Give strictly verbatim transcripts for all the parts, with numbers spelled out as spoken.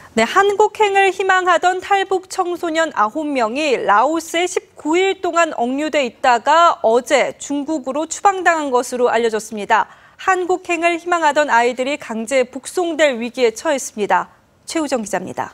네, 한국행을 희망하던 탈북 청소년 아홉 명이 라오스에 십구 일 동안 억류돼 있다가 어제 중국으로 추방당한 것으로 알려졌습니다. 한국행을 희망하던 아이들이 강제 북송될 위기에 처했습니다. 최우정 기자입니다.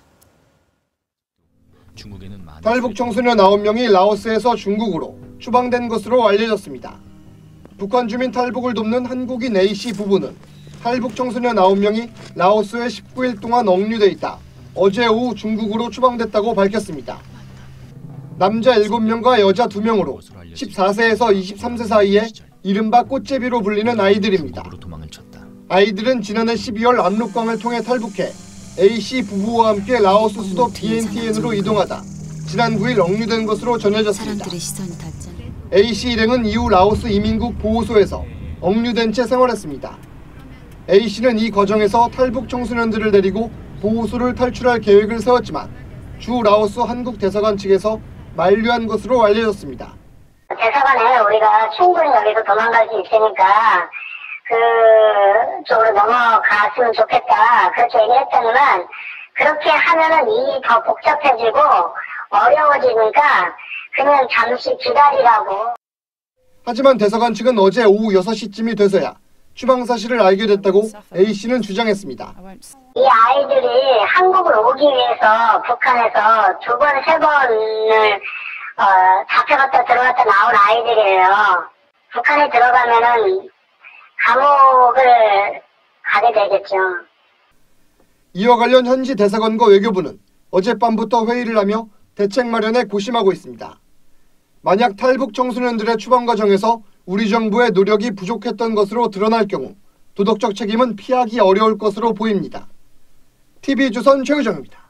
탈북 청소년 아홉 명이 라오스에서 중국으로 추방된 것으로 알려졌습니다. 북한 주민 탈북을 돕는 한국인 A씨 부부는 탈북 청소년 아홉 명이 라오스에 십구 일 동안 억류돼 있다 어제 오후 중국으로 추방됐다고 밝혔습니다. 남자 일곱 명과 여자 두 명으로 십사 세에서 이십삼 세 사이에 이른바 꽃제비로 불리는 아이들입니다. 아이들은 지난해 십이월 압록강을 통해 탈북해 A씨 부부와 함께 라오스 수도 비엔티엔으로 이동하다 지난 구 일 억류된 것으로 전해졌습니다. A씨 일행은 이후 라오스 이민국 보호소에서 억류된 채 생활했습니다. A씨는 이 과정에서 탈북 청소년들을 데리고 보호소를 탈출할 계획을 세웠지만 주 라오스 한국 대사관 측에서 만류한 것으로 알려졌습니다. 대사관에 우리가 충분히 여기서 도망갈 수 있으니까 그쪽으로 넘어갔으면 좋겠다 그렇게 얘기했더니만 그렇게 하면은 일이 더 복잡해지고 어려워지니까 그냥 잠시 기다리라고. 하지만 대사관 측은 어제 오후 여섯 시쯤이 돼서야 추방 사실을 알게 됐다고 A씨는 주장했습니다. 이 아이들이 한국을 오기 위해서 북한에서 두 번, 세 번을 어, 잡혀갔다 들어갔다 나온 아이들이에요. 북한에 들어가면은 감옥을 가게 되겠죠. 이와 관련 현지 대사관과 외교부는 어젯밤부터 회의를 하며 대책 마련에 고심하고 있습니다. 만약 탈북 청소년들의 추방 과정에서 우리 정부의 노력이 부족했던 것으로 드러날 경우 도덕적 책임은 피하기 어려울 것으로 보입니다. 티비조선 최우정입니다.